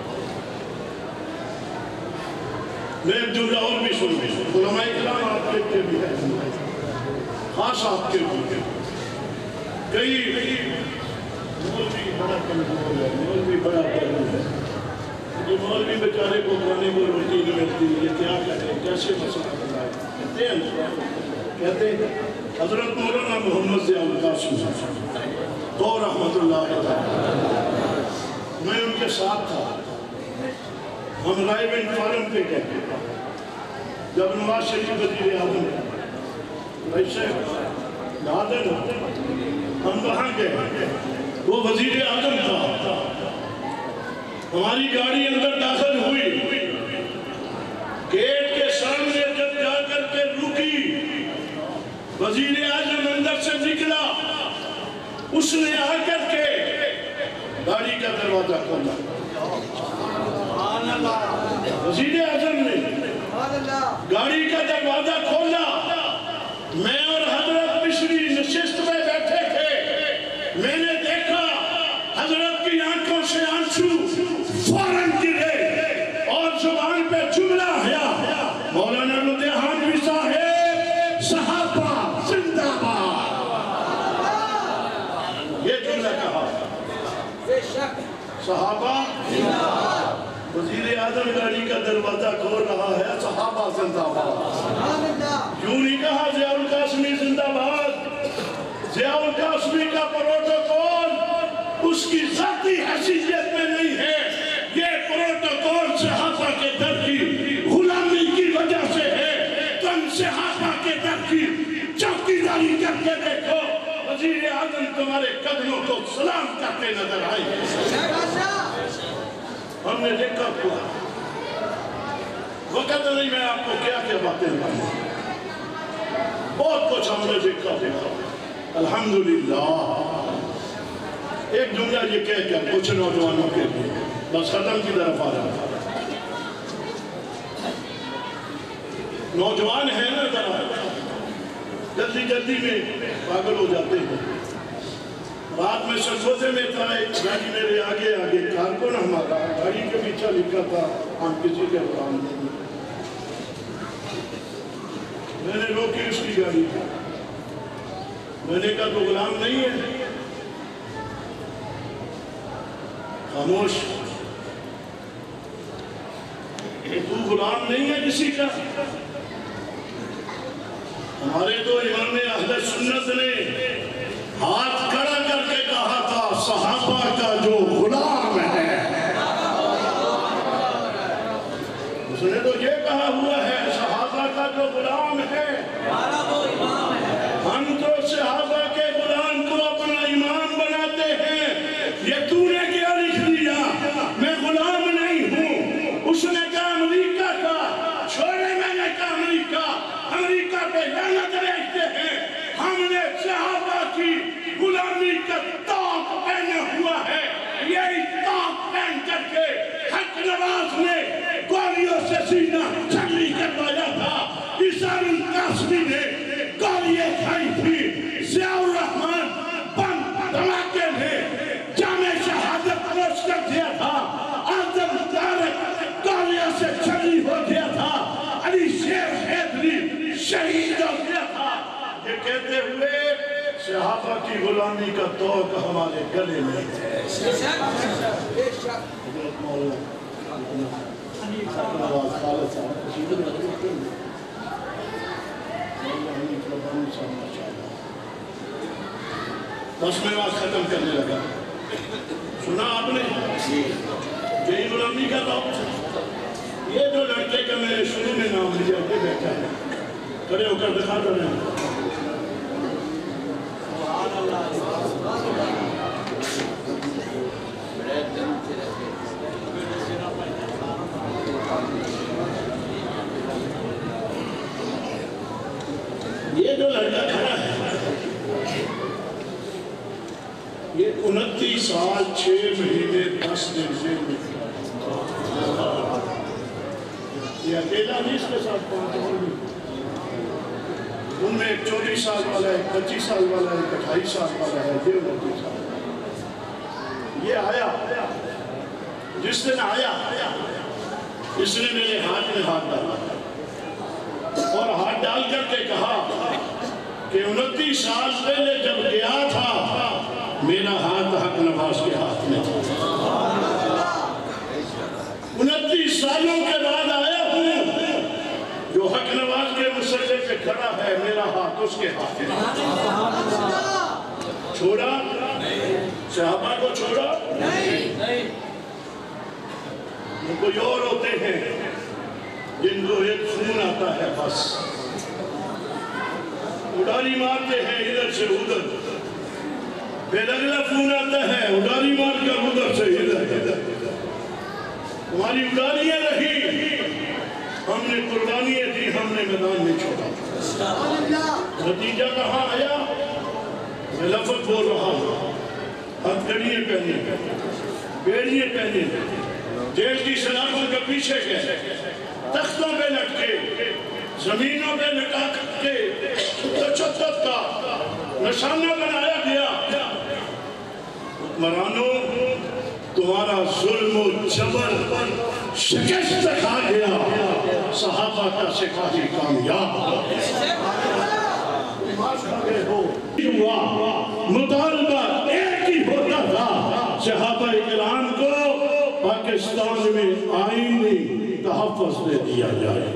Speaker 1: میں ایک جملہ اور بھی سن بھی علماء کرام آپ کے بھی ہے، خاص آپ کے بھی کئی مولوی بڑا کمزور ہے، مولوی بڑا کمزور ہے، یہ مولوی بیچارے کو کھانے کو روٹی نہیں ملتی، یہ کیا کرے، کیسے مسئلہ بنائے؟ کہتے ہیں کہتے ہیں حضرت مولانا محمد ضیاء القاسمی تو رحمت اللہ علیہ، میں ان کے ساتھ تھا، ہم لائیو ان فارم پہ گئے جب نواز شریف وزیر اعظم ویسے لادن ہم وہاں گئے، وہ وزیر اعظم تھا، ہماری گاڑی اندر داخل ہوئی، گیٹ کے سامنے جب جا کر کے رکی، وزیر اعظم اندر سے نکلا، اس نے آ کر کے گاڑی کا دروازہ کھولا، وزیر اعظم نے گاڑی کا دروازہ کھولا، میں اور حضرت پچھلی نشست میں بیٹھے تھے، میں نے دیکھا حضرت کی آنکھوں سے آنسو فوراً گرے اور زبان پہ جملہ آیا، مولانا لدھیانوی صاحب صحابہ زندہ باد، یہ جملہ کہا، صحابہ زندہ باد، وزیر اعظم گاڑی کا دروازہ کھول رہا ہے، صحابہ زندہ باد، یوں نہیں کہا ضیاء القاسمی زندہ باد، ضیاء القاسمی کا پروٹوکول اس کی ذاتی حیثیت میں نہیں ہے، یہ پروٹوکول صحابہ کے در کی غلامی کی وجہ سے ہے، تم صحابہ کے در کی چوکیداری کر کے دیکھو، وزیر اعظم تمہارے قدموں کو سلام کرتے نظر آئے، ہم نے دیکھا کیا، وقت نہیں میں آپ کو کیا کیا باتیں بتاؤں، بہت کچھ ہم نے دیکھا دیکھا الحمدللہ۔ ایک جملہ یہ کہہ کیا کچھ نوجوانوں کے لیے بس ختم کی طرف آ رہا، نوجوان ہیں نا ذرا جلدی جلدی میں پاگل ہو جاتے ہیں، رات میں سرسوزے میں تھا، ایک گاڑی میرے آگے آگے کارکن ہمارا، گاڑی کے پیچھے لکھا تھا ہم کسی کے غلام نہیں، میں نے روکی اس کی گاڑی، میں نے کہا تو غلام نہیں ہے؟ خاموش، تو غلام نہیں ہے کسی کا؟ ہمارے تو امام اہل سنت نے ہاتھ کھڑا کر کے کہا تھا صحابہ کا جو غلام ہے، اس نے تو یہ کہا ہوا ہے صحابہ کا جو غلام ہے، ہم تو صحابہ کے غلام کو اپنا امام بناتے ہیں۔ یہ تو نے کیا لکھ دیا؟ میں غلام نہیں ہوں۔ اس نے کہا امریکہ کا، چھوڑے میں نے کہا امریکہ، امریکہ پہ لعنت بھیجتے ہیں، ہم نے صحابہ کی غلامی کا طاق پہنا ہوا ہے۔ یہی طاق پہن کر کے حق نواز نے گولیوں سے سینہ چھلی کروایا تھا، عیسیٰ القاسمی نے گولیاں کھائی تھی، ضیاء الرحمن بم دھماکے نے جامع شہادت نوش کر دیا تھا، اعظم طارق گولیوں سے چھلی ہو گیا تھا، علی شیر حیدری شہید ہو گیا تھا۔ یہ کہتے ہوئے صحابہ کی غلامی کا توق ہمارے گلے میں ہے۔ بس میں بات ختم کرنے لگا، سنا آپ نے یہی غلامی کا توق؟ یہ جو لڑکے کا میں نے شروع میں نام لیا یہ بیٹھا ہے، کھڑے ہو کر دکھا دو رہے ہیں۔ یہ جو لڑکا کھڑا ہے یہ انتیس سال چھ مہینے دس دن سے یہ اکیلا نہیں، اس کے ساتھ پانچ اور بھی، ان میں ایک چوبیس سال والا ہے، ایک پچیس سال والا ہے، ایک اٹھائیس سال والا ہے، یہ انتیس سال۔ یہ آیا، جس دن آیا اس نے میرے ہاتھ میں ہاتھ ڈالا اور ہاتھ ڈال کر کے کہا کہ انتیس سال پہلے جب گیا تھا میرا ہاتھ حق نواز کے ہاتھ میں تھا، انتیس سالوں کے بعد آیا ہوں، جو حق نواز کے مسئلے پہ کھڑا ہے میرا ہاتھ اس کے ہاتھ میں۔ چھوڑا صحابہ کو، چھوڑا نہیں۔ وہ کوئی اور ہوتے ہیں جن کو ایک خون آتا ہے، بس اڈاری مارتے ہیں ادھر سے ادھر، پھر اگلا خون آتا ہے اڈاری مار کر ادھر سے ادھر۔ ہماری اڈاریاں رہی، ہم نے قربانیاں دی، ہم نے میدان میں چھوڑا۔ نتیجہ کہاں آیا؟ میں لفظ بول رہا ہوں، ہم گھڑیاں پہنے، بیڑیاں پہنے، جیل کی سلاخوں کے پیچھے گئے، تختوں پہ لٹکے، زمینوں پہ لٹا کے تشدد کا نشانہ بنایا گیا۔ حکمرانوں، تمہارا ظلم و جبر شکست کھا گیا، صحابہ کا سپاہی کامیاب ہوا۔ مطالبہ ایک ہی ہوتا تھا، صحابہ کرام کو پاکستان میں آئینی تحفظ دے دیا جائے۔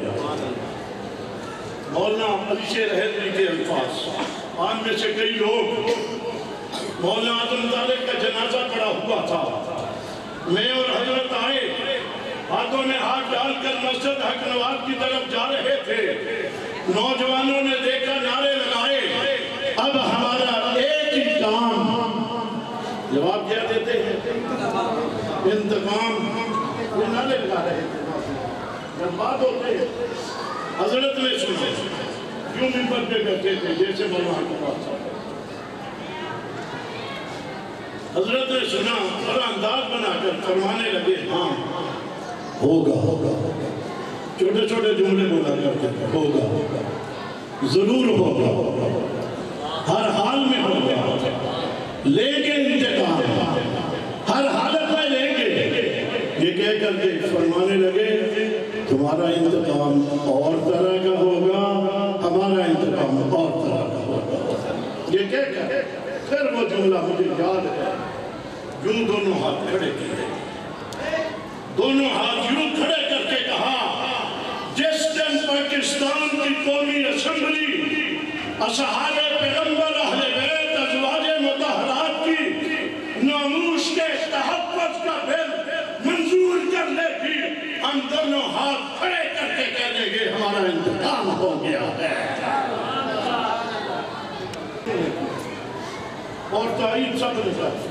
Speaker 1: مولانا علی شیر حیدری کے الفاظ، آن میں سے کئی لوگ مولانا اعظم طارق کا جنازہ پڑا ہوا تھا، میں اور حضرت آئے، ہاتھوں میں ہاتھ ڈال کر مسجد حق نواز کی طرف جا رہے تھے، نوجوانوں نے دیکھا، نعرے لگائے، اب ہمارا ایک ہی کام، جواب کیا دیتے ہیں؟ انتقام۔ یہ نعرے لگا رہے تھے، جب بات ہوتے ہیں حضرت نے سنا، کیوں منبر پہ بیٹھے تھے جیسے مولانا کے پاس، حضرت نے سنا اور انداز بنا کر فرمانے لگے، ہاں ہوگا، چھوٹے چھوٹے جملے بولا کرتے تھے، ہوگا، ضرور ہوگا، ہر حال میں ہوگا، لیں گے انتقام، ہر حالت میں لیں گے۔ یہ کہہ کر کے فرمانے لگے، تمہارا انتقام اور طرح کا ہوگا، ہم ہمارا انتقام اور طرح کا ہوگا۔ یہ کہہ کر پھر وہ جملہ مجھے یاد ہے، یوں دونوں ہاتھ کھڑے کیے، دونوں ہاتھ یوں کھڑے کر کے کہا، جس دن پاکستان کی قومی اسمبلی اصحاب پیغمبر اہل بیت ازواج مطہرات کی ناموس کے تحفظ کا بل منظور کر لے گی، ہم دونوں ہاتھ کھڑے کر کے کہہ دیں گے ہمارا انتقام ہو گیا ہے۔ اور تائید سب نے کہا۔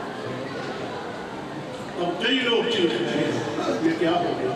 Speaker 1: اب کئی لوگ چیز ہیں یہ کیا ہو گیا،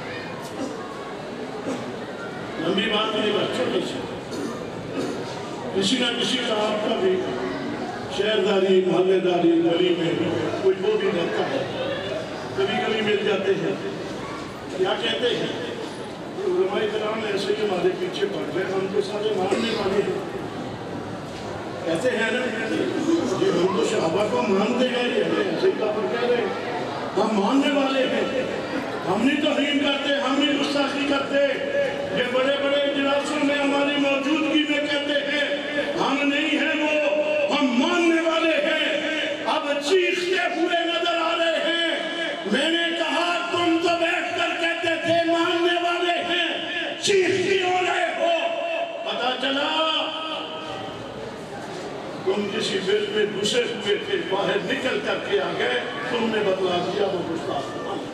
Speaker 1: لمبی بات نہیں بات چھوٹی سی، کسی نہ کسی کا آپ کا بھی شہرداری محلے داری گلی میں کوئی وہ بھی رہتا ہے، کبھی کبھی مل جاتے ہیں، کیا کہتے ہیں علماء کرام ایسے ہی ہمارے پیچھے پڑ گئے، ہم تو سارے ماننے والے ہیں، کہتے ہیں نا جی ہم تو صحابہ کو مانتے ہیں، ایسے ہی کافر کہہ رہے ہیں، ہم ماننے والے ہیں، ہم نہیں توہین کرتے، ہم نہیں گستاخی کرتے، یہ بڑے بڑے اجلاسوں میں ہماری موجودگی میں کہتے ہیں ہم نہیں ہیں وہ، ہم ماننے والے ہیں، اب چیختے ہوئے نظر آ رہے ہیں۔ میں نے کہا تم تو بیٹھ کر کہتے تھے ماننے والے ہیں، چیختی ہو رہے ہو، پتا چلا تم کسی بل میں گھسے ہوئے تھے، باہر نکل کر کے آ گئے، تم نے بتلا دیا وہ گستاخ۔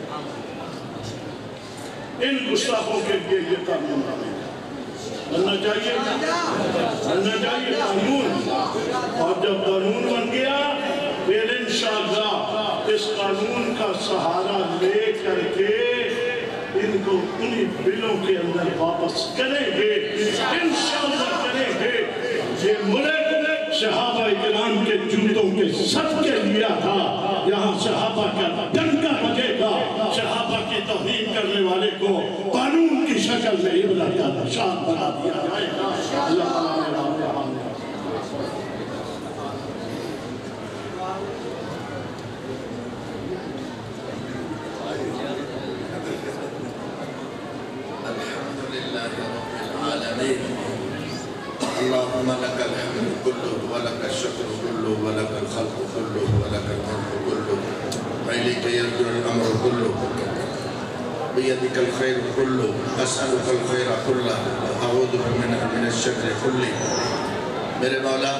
Speaker 1: ان گستاخوں کے لیے یہ قانون بننا چاہیے، بننا چاہیے قانون، اور جب قانون بن گیا پھر انشاءاللہ اس قانون کا سہارا لے کر کے ان کو انہی بلوں کے اندر واپس کریں گے، انشاءاللہ کریں گے۔ یہ ملک صحابہ اکرام کے جوتوں کے صدقے لیا تھا، یہاں صحابہ کا ڈنکا بجے گا، صحابہ کی توہین کرنے والے کو قانون کی شکل میں عبرت کا نشان بنا دیا جائے گا۔ اللہ تعالیٰ نے رب رحم نے
Speaker 2: الحمدللہ رب العالمین، اللہم لک الحمد کلہ ولک الشکر کلہ ولک الخلق کلہ ولک الملک کلہ وإلیک یرجع الامر کلہ بیدک الخیر کلہ اسألک الخیر کلہ اعوذ بک من الشر کلہ۔ میرے مولا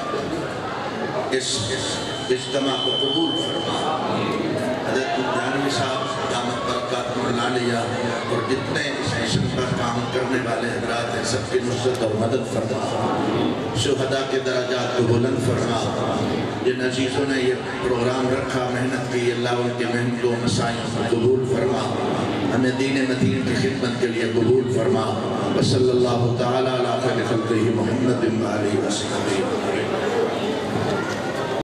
Speaker 2: اس اجتماع کو قبول فرما، حضرت جانوی صاحب دامت برکات مولالیہ اور جتنے اس مشن پر کام کرنے والے حضرات ہیں سب کی نصرت اور مدد فرما، شہداء کے درجات کو بلند فرما۔ جن عزیزوں نے یہ پروگرام رکھا، محنت کی، اللہ ان کے محنتوں مسائیوں کو قبول فرما، ہمیں دین مدین کی خدمت کے لیے قبول فرما۔ وصلی اللہ تعالیٰ علی خیر خلقہ محمد و آلہ وصحبہ۔